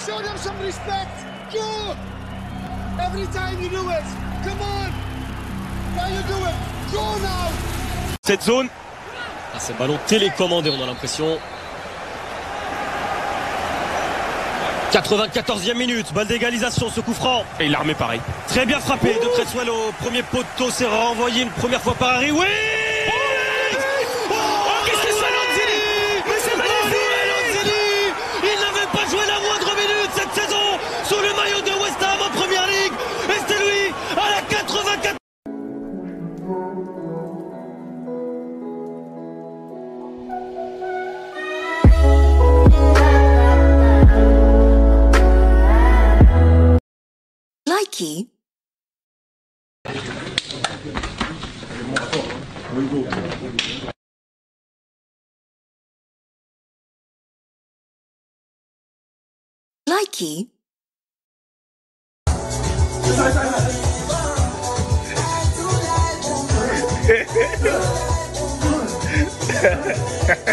Show them some respect. Go. Every time you do it. Come on. Why you do it? Go now. Cette zone. Ah, c'est ballon télécommandé, on a l'impression. 94e minute, balle d'égalisation, ce coup franc. Et il l'a remet pareil. Très bien frappé de Cresswell au premier poteau, c'est renvoyé une première fois par Harry. Oui. Qu'est-ce que c'est Lanzini? Mais c'est magnifique, Lanzini. Il n'avait pas joué la moindre minute cette saison sous le maillot de West Ham en Première Ligue. Et c'était lui à la 84e. Likey. Likey.